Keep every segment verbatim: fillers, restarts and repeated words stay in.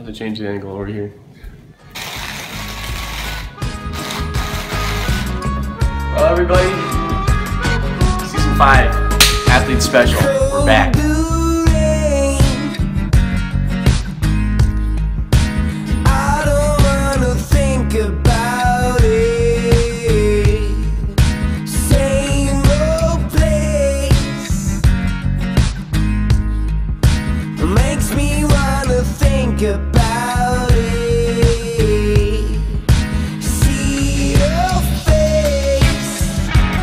have to change the angle over here. Well, everybody, season five, athlete special. We're back. About it, see your face,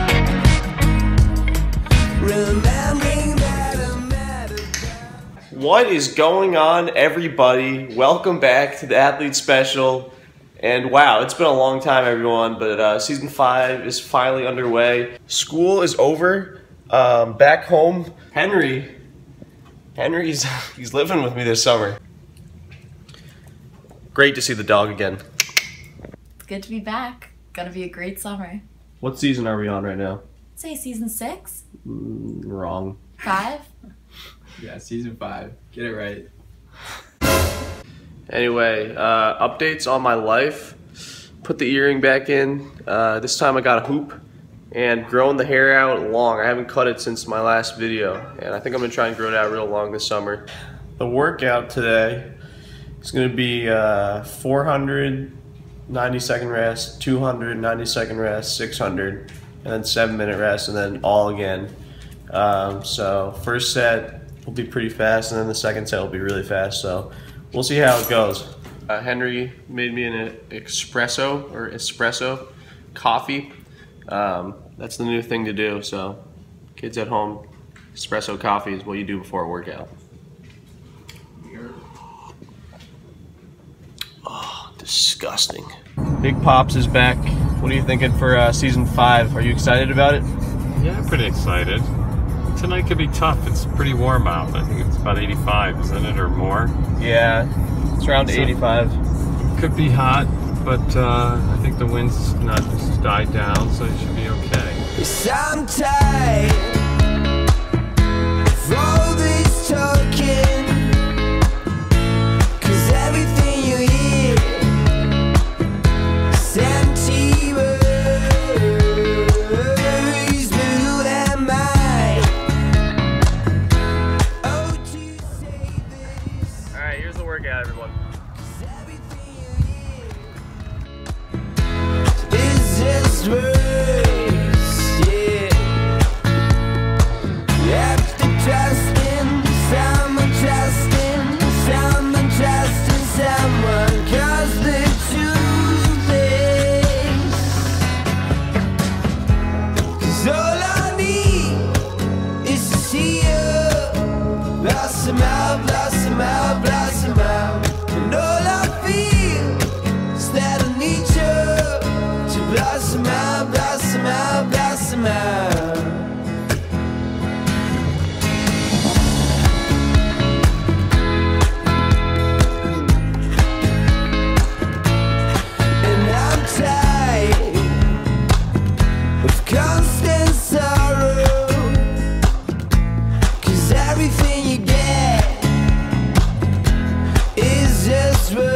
remembering that I'm mad about. What is going on, everybody? Welcome back to the Athlete Special. And wow, it's been a long time, everyone, but uh, season five is finally underway. School is over. Um, back home, Henry. Henry's he's living with me this summer. Great to see the dog again. It's good to be back. Gonna be a great summer. What season are we on right now? I'd say season six? Mm, wrong. Five? Yeah, season five. Get it right. Anyway, uh, updates on my life. Put the earring back in. Uh, this time I got a hoop and grown the hair out long. I haven't cut it since my last video, and I think I'm gonna try and grow it out real long this summer. The workout today is gonna be uh, four hundred ninety second rest, two hundred ninety second rest, six hundred, and then seven minute rest, and then all again. Um, so first set will be pretty fast, and then the second set will be really fast. So we'll see how it goes. Uh, Henry made me an espresso or espresso coffee. Um, that's the new thing to do. So kids at home, espresso coffee is what you do before a workout. Oh, disgusting. Big Pops is back. What are you thinking for uh, season five? Are you excited about it? Yeah, I'm pretty excited. Tonight could be tough. It's pretty warm out. I think it's about eighty-five, isn't it, or more? Yeah, it's around so, eighty-five. Could be hot, but uh, I think the wind's not just died down, so it should be okay. I'm tired of all this talking, 'cause everything you hear is empty words, blue and mine. Oh, to say this. All right, here's the workout, everyone. It's just words, yeah. After trusting, someone trusting, someone trusting someone, 'cause the truth is, 'cause all I need is to see you blossom out, blossom out, blossom out. And all I feel is that I need you to blossom out, blossom out, blossom out. And I'm tired of constant sorrow, 'cause everything you get is just words.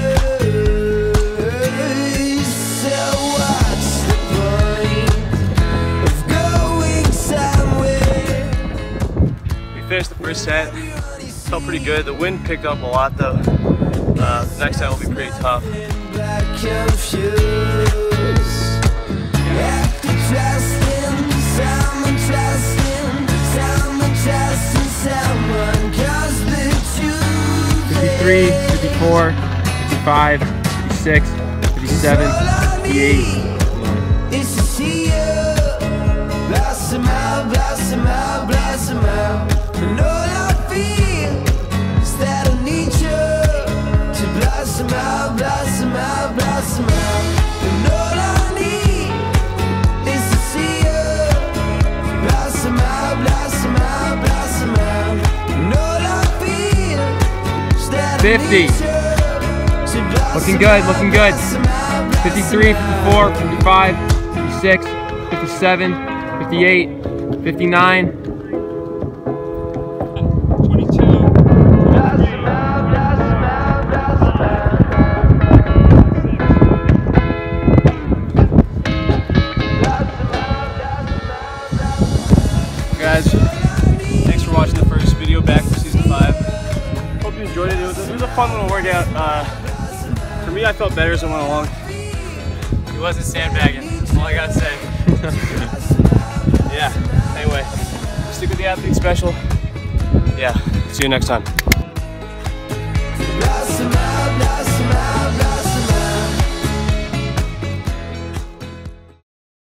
So what's the point of going somewhere? We finished the first set. Felt pretty good. The wind picked up a lot though. Uh, the next set will be pretty tough. Black confused. After trusting, someone trusting, someone trusting someone, 'cause the truth fifty-three, fifty-four, fifty-five, fifty-six, fifty-seven, fifty-eight. is to see you blossom out, blossom out, blossom out. And all I feel is that I need you to blossom out, blossom out, blossom out. And all I need is to see you blossom out, blossom out, blossom out. And all I feel is that I fifty. need you to blossom Looking good, out, looking good. blossom out, blossom fifty-three, out. fifty-four, fifty-five, fifty-six, fifty-seven, fifty-eight, fifty-nine. twenty-two. Blossom out, blossom out, blossom was, it was a fun little workout. Uh, for me, I felt better as I went along. He wasn't sandbagging. That's all I gotta say. Yeah. Anyway, stick with the athlete special. Yeah. See you next time.